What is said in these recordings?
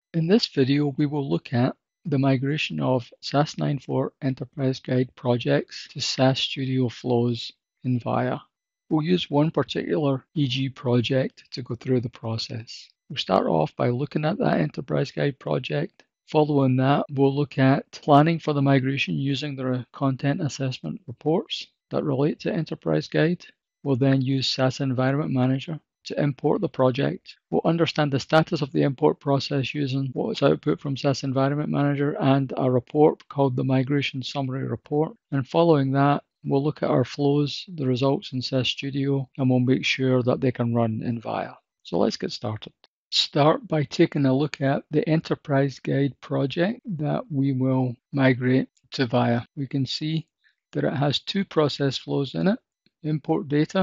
In this video, we will look at the migration of SAS 9.4 Enterprise Guide projects to SAS Studio Flows in VIA. We'll use one particular EG project to go through the process. We'll start off by looking at that Enterprise Guide project. Following that, we'll look at planning for the migration using the content assessment reports that relate to Enterprise Guide. We'll then use SAS Environment Manager to import the project. We'll understand the status of the import process using what's output from SAS Environment Manager and a report called the Migration Summary Report. And following that, we'll look at our flows, the results in SAS Studio, and we'll make sure that they can run in VIA. So let's get started. Start by taking a look at the Enterprise Guide project that we will migrate to VIA. We can see that it has two process flows in it, import data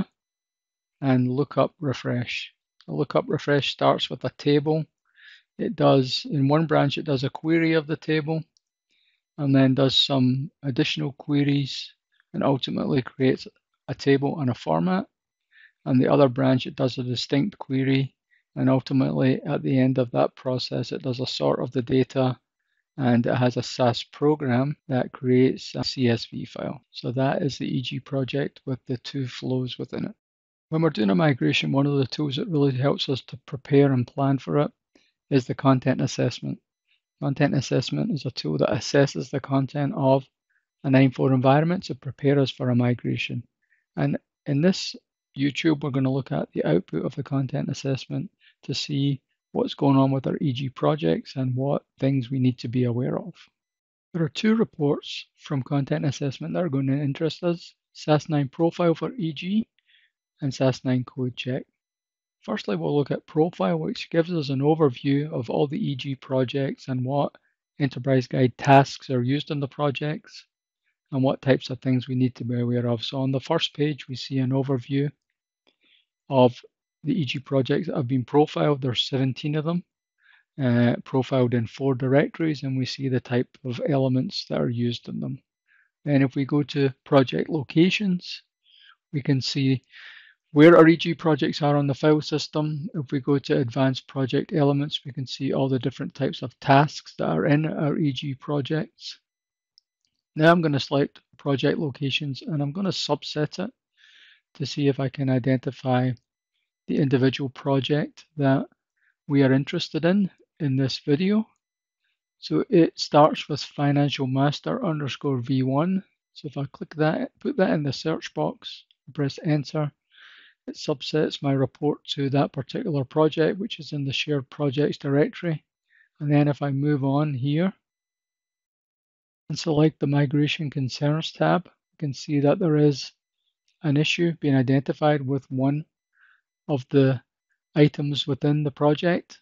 and lookup refresh. A lookup refresh starts with a table. It does, in one branch, it does a query of the table and then does some additional queries and ultimately creates a table and a format. And the other branch, it does a distinct query and ultimately at the end of that process, it does a sort of the data and it has a SAS program that creates a CSV file. So that is the EG project with the two flows within it. When we're doing a migration, one of the tools that really helps us to prepare and plan for it is the content assessment. Content assessment is a tool that assesses the content of a 9.4 environment to prepare us for a migration. And in this YouTube, we're going to look at the output of the content assessment to see what's going on with our EG projects and what things we need to be aware of. There are two reports from content assessment that are going to interest us: SAS 9 profile for EG and SAS 9 code check. Firstly, we'll look at profile, which gives us an overview of all the EG projects and what Enterprise Guide tasks are used in the projects and what types of things we need to be aware of. So on the first page, we see an overview of the EG projects that have been profiled. There's 17 of them, profiled in 4 directories, and we see the type of elements that are used in them. Then if we go to project locations, we can see where our EG projects are on the file system. If we go to advanced project elements, we can see all the different types of tasks that are in our EG projects. Now I'm going to select project locations and I'm going to subset it to see if I can identify the individual project that we are interested in this video. So it starts with financial master underscore V1. So if I click that, put that in the search box, press enter, it subsets my report to that particular project, which is in the shared projects directory. And then if I move on here and select the migration concerns tab, you can see that there is an issue being identified with one of the items within the project.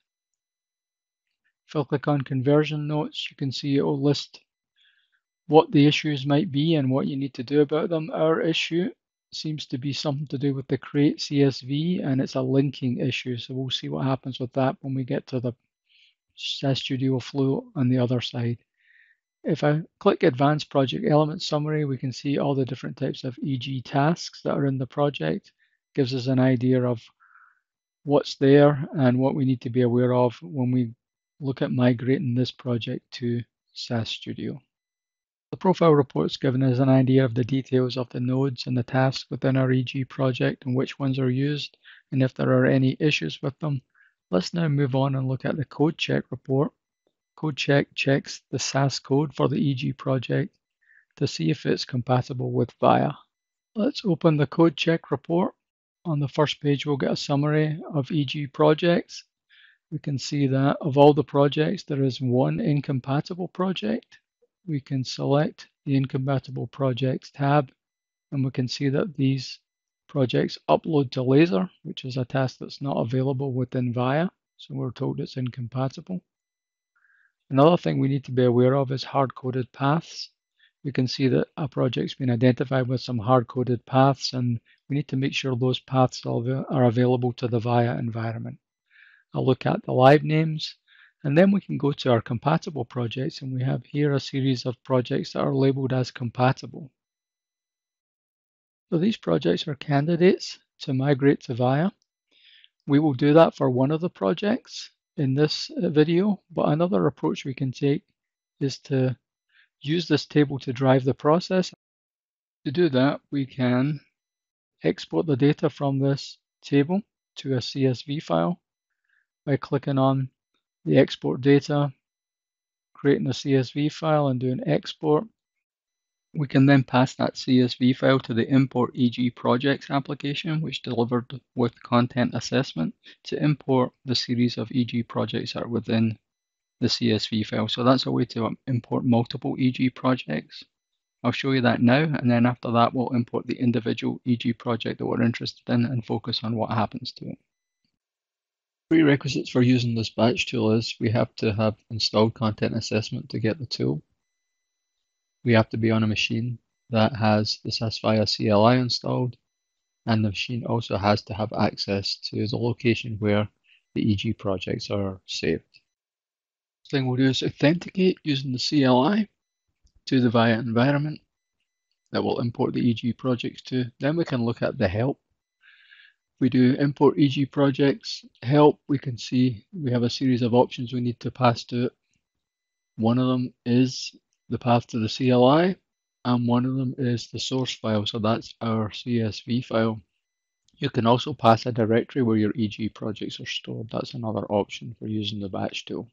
If I click on conversion notes, you can see it will list what the issues might be and what you need to do about them. Our issue seems to be something to do with the create CSV, and it's a linking issue. So we'll see what happens with that when we get to the SAS Studio Flow on the other side. If I click Advanced Project Element Summary, we can see all the different types of EG tasks that are in the project. Gives us an idea of what's there and what we need to be aware of when we look at migrating this project to SAS Studio. The profile report's given us an idea of the details of the nodes and the tasks within our EG project and which ones are used and if there are any issues with them. Let's now move on and look at the code check report. Code check checks the SAS code for the EG project to see if it's compatible with VIA. Let's open the code check report. On the first page, we'll get a summary of EG projects. We can see that of all the projects, there is one incompatible project. We can select the incompatible projects tab, and we can see that these projects upload to Laser, which is a task that's not available within VIA, so we're told it's incompatible. Another thing we need to be aware of is hard-coded paths. We can see that a project's been identified with some hard-coded paths, and we need to make sure those paths are available to the VIA environment. I'll look at the live names, and then we can go to our compatible projects, and we have here a series of projects that are labeled as compatible. So these projects are candidates to migrate to VIA. We will do that for one of the projects. in this video, but another approach we can take is to use this table to drive the process. To do that, we can export the data from this table to a CSV file by clicking on the export data, creating a CSV file and doing export. We can then pass that CSV file to the import EG projects application, which delivered with content assessment, to import the series of EG projects that are within the CSV file. So that's a way to import multiple EG projects. I'll show you that now, and then after that we'll import the individual EG project that we're interested in and focus on what happens to it. Prerequisites for using this batch tool is we have to have installed content assessment to get the tool. We have to be on a machine that has the SAS Viya CLI installed, and the machine also has to have access to the location where the EG projects are saved. First thing we'll do is authenticate using the CLI to the Viya environment that will import the EG projects to. Then we can look at the help. If we do import EG projects help, we can see we have a series of options we need to pass to it. One of them is the path to the CLI, and one of them is the source file, so that's our CSV file. You can also pass a directory where your EG projects are stored. That's another option for using the batch tool.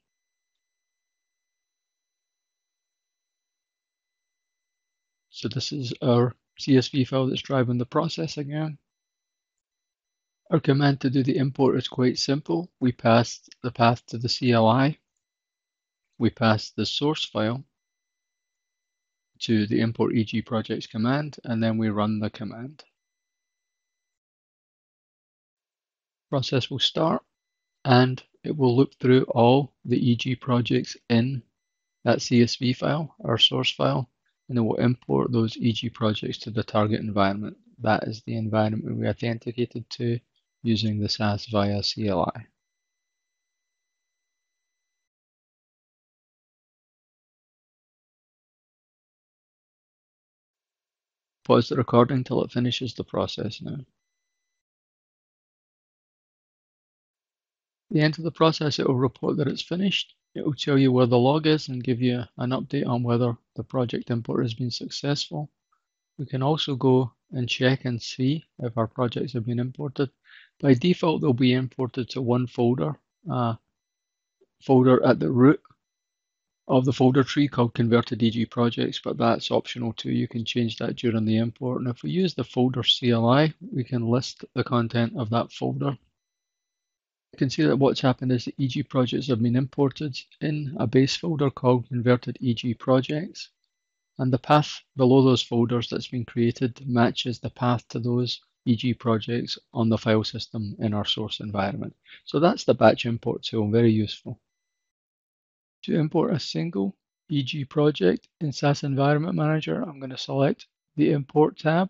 So this is our CSV file that's driving the process again. Our command to do the import is quite simple. We pass the path to the CLI, we pass the source file to the import EG projects command, and then we run the command. Process will start, and it will look through all the EG projects in that CSV file, our source file, and it will import those EG projects to the target environment. That is the environment we authenticated to using the SAS Viya CLI. Pause the recording until it finishes the process now. At the end of the process, it will report that it's finished. It will tell you where the log is and give you an update on whether the project import has been successful. We can also go and check and see if our projects have been imported. By default, they'll be imported to one folder, folder at the root of the folder tree called Converted EG Projects, but that's optional too. You can change that during the import. And if we use the folder CLI, we can list the content of that folder. You can see that what's happened is the EG projects have been imported in a base folder called Converted EG Projects, and the path below those folders that's been created matches the path to those EG projects on the file system in our source environment. So that's the batch import tool, very useful. To import a single EG project in SAS Environment Manager, I'm going to select the Import tab.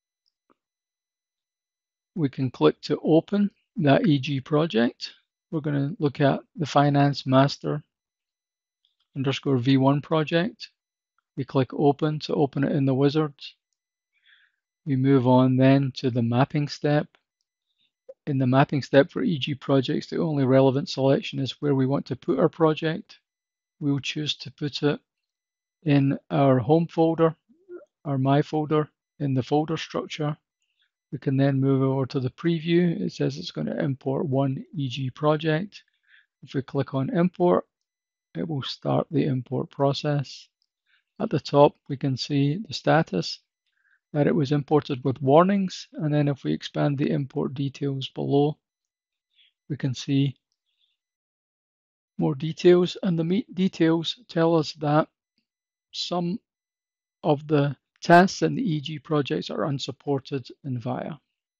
We can click to open that EG project. We're going to look at the Finance Master _ V1 project. We click Open to open it in the wizard. We move on then to the mapping step. In the mapping step for EG projects, the only relevant selection is where we want to put our project. We will choose to put it in our home folder, our My folder, in the folder structure. We can then move over to the preview. It says it's going to import one EG project. If we click on import, it will start the import process. At the top, we can see the status, that it was imported with warnings. And then if we expand the import details below, we can see more details, and the details tell us that some of the tasks in the EG projects are unsupported in Viya.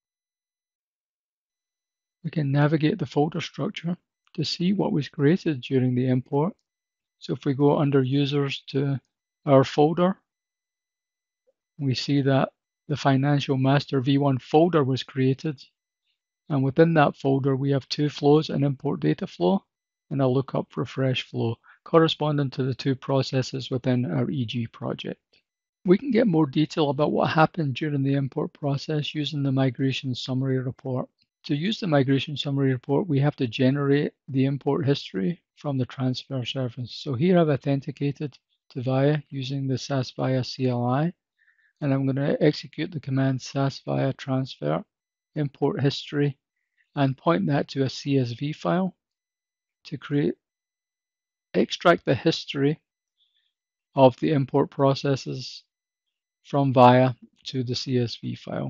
We can navigate the folder structure to see what was created during the import. So if we go under users to our folder, we see that the Financial Master V1 folder was created. And within that folder, we have two flows, an import data flow and a lookup refresh flow, corresponding to the two processes within our EG project. We can get more detail about what happened during the import process using the migration summary report. To use the migration summary report, we have to generate the import history from the transfer service. So here I've authenticated to VIA using the SAS VIA CLI, and I'm going to execute the command SAS VIA transfer import history and point that to a CSV file to extract the history of the import processes from VIA to the CSV file.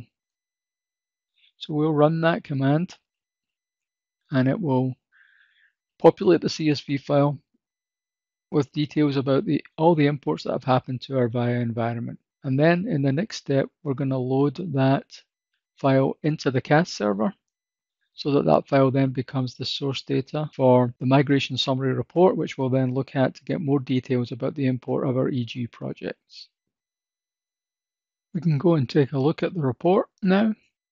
So we'll run that command and it will populate the CSV file with details about all the imports that have happened to our VIA environment. And then in the next step, we're going to load that file into the CAS server so that that file then becomes the source data for the migration summary report, which we'll then look at to get more details about the import of our EG projects. We can go and take a look at the report now.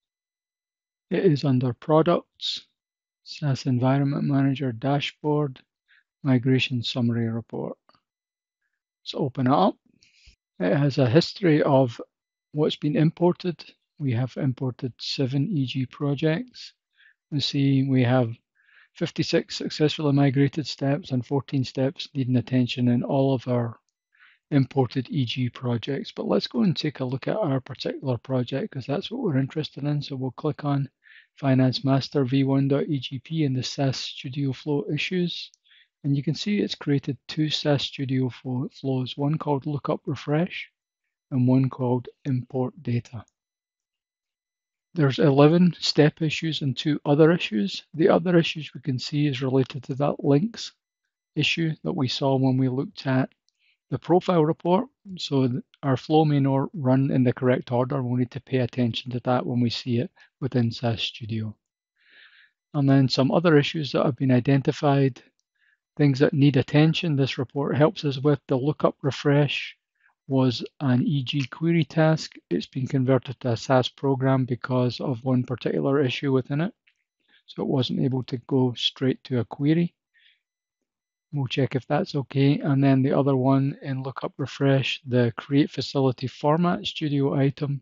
It is under Products, SAS Environment Manager Dashboard, Migration Summary Report. So open it up. It has a history of what's been imported. We have imported 7 EG projects. You see we have 56 successfully migrated steps and 14 steps needing attention in all of our imported EG projects. But let's go and take a look at our particular project because that's what we're interested in. So we'll click on Finance Master v1.egp in the SAS Studio Flow issues. And you can see it's created 2 SAS Studio flows, one called Lookup Refresh and one called Import Data. There's 11 step issues and 2 other issues. The other issues we can see is related to that links issue that we saw when we looked at the profile report. So our flow may not run in the correct order. We'll need to pay attention to that when we see it within SAS Studio. And then some other issues that have been identified, things that need attention. This report helps us with the lookup refresh was an EG query task. It's been converted to a SAS program because of one particular issue within it. So it wasn't able to go straight to a query. We'll check if that's okay. And then the other one in lookup refresh, the create facility format studio item.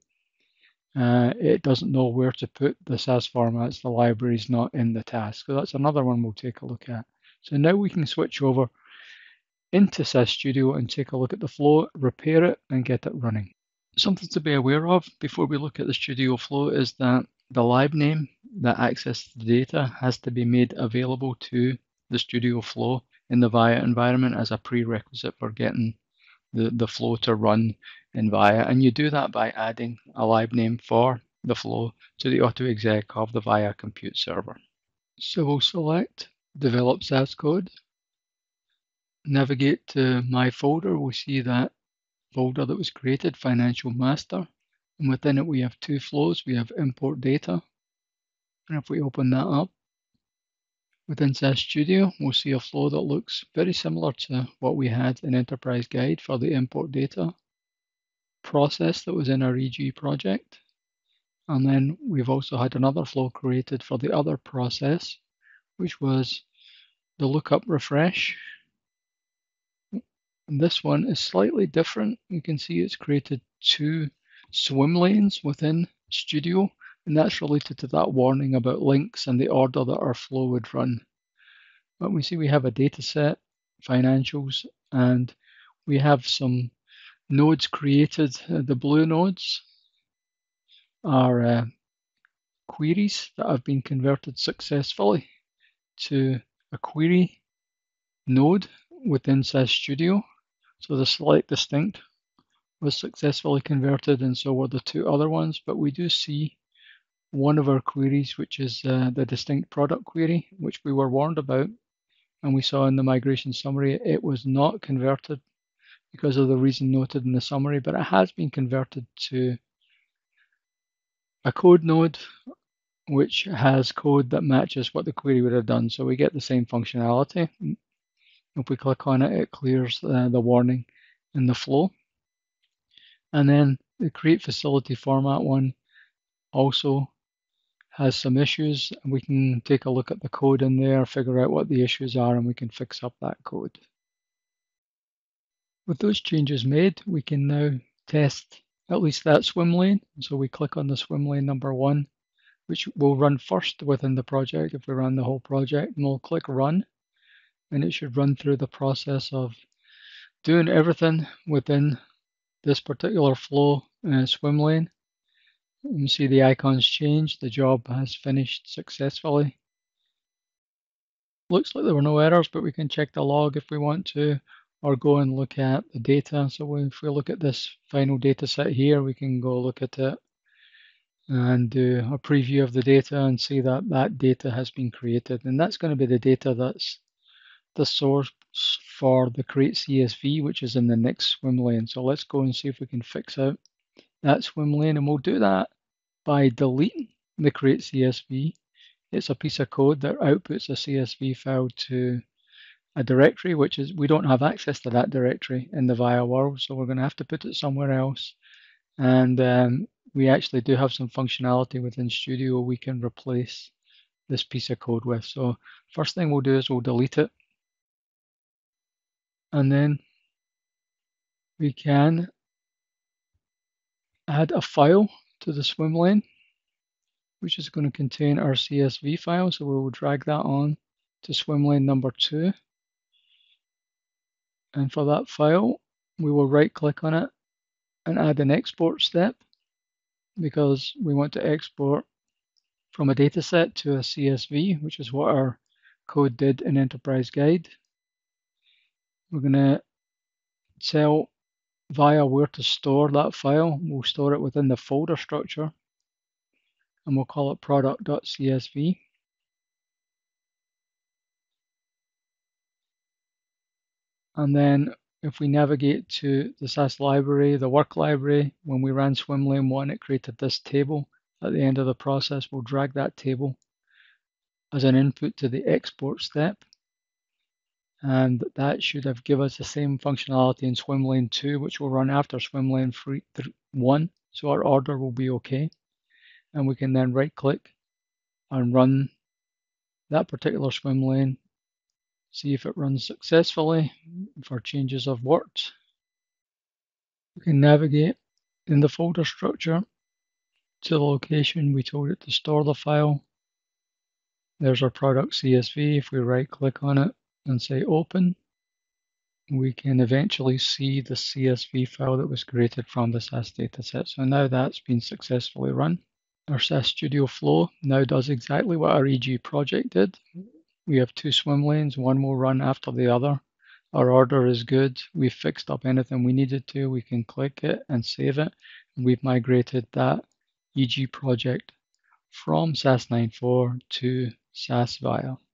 It doesn't know where to put the SAS formats. The library is not in the task. So that's another one we'll take a look at. So now we can switch over into SAS Studio and take a look at the flow, repair it, and get it running. Something to be aware of before we look at the Studio Flow is that the lib name that accesses the data has to be made available to the Studio Flow in the VIA environment as a prerequisite for getting the flow to run in VIA. And you do that by adding a lib name for the flow to the AutoExec of the VIA compute server. So we'll select Develop SAS Code. Navigate to my folder, we'll see that folder that was created, Financial Master. And within it, we have 2 flows. We have import data. And if we open that up, within SAS Studio, we'll see a flow that looks very similar to what we had in Enterprise Guide for the import data process that was in our EG project. And then we've also had another flow created for the other process, which was the lookup refresh. And this one is slightly different. You can see it's created 2 swim lanes within Studio, and that's related to that warning about links and the order that our flow would run. But we see we have a data set, financials, and we have some nodes created. The blue nodes are queries that have been converted successfully to a query node within SAS Studio. So the select distinct was successfully converted, and so were the 2 other ones. But we do see one of our queries, which is the distinct product query, which we were warned about. And we saw in the migration summary, it was not converted because of the reason noted in the summary, but it has been converted to a code node, which has code that matches what the query would have done. So we get the same functionality. If we click on it, it clears the warning in the flow. And then the create facility format one also has some issues. We can take a look at the code in there, figure out what the issues are, and we can fix up that code. With those changes made, we can now test at least that swim lane. So we click on the swim lane number 1, which will run first within the project if we run the whole project. And we'll click Run, and it should run through the process of doing everything within this particular flow swim lane. You can see the icons change. The job has finished successfully. Looks like there were no errors, but we can check the log if we want to, or go and look at the data. So if we look at this final data set here, we can go look at it and do a preview of the data and see that that data has been created. And that's going to be the data that's the source for the create CSV, which is in the next swim lane. So let's go and see if we can fix out that swim lane, and we'll do that by deleting the create CSV. It's a piece of code that outputs a CSV file to a directory, which is, we don't have access to that directory in the VIA world, so we're going to have to put it somewhere else. And we actually do have some functionality within Studio we can replace this piece of code with. So first thing we'll do is we'll delete it, and then we can add a file to the swim lane, which is going to contain our CSV file. So we will drag that on to swim lane number 2. And for that file, we will right click on it and add an export step, because we want to export from a dataset to a CSV, which is what our code did in Enterprise Guide. We're going to tell VIA where to store that file. We'll store it within the folder structure, and we'll call it product.csv. And then if we navigate to the SAS library, the work library, when we ran swim lane 1, it created this table. At the end of the process, we'll drag that table as an input to the export step. And that should have given us the same functionality in swim lane 2, which will run after swim lane 1. So our order will be okay. And we can then right click and run that particular swim lane, see if it runs successfully, if our changes have worked. We can navigate in the folder structure to the location we told it to store the file. There's our product CSV. If we right click on it and say open, we can eventually see the CSV file that was created from the SAS dataset. So now that's been successfully run. Our SAS Studio Flow now does exactly what our EG project did. We have 2 swim lanes, one will run after the other. Our order is good. We've fixed up anything we needed to. We can click it and save it. And we've migrated that EG project from SAS 9.4 to SAS VIA.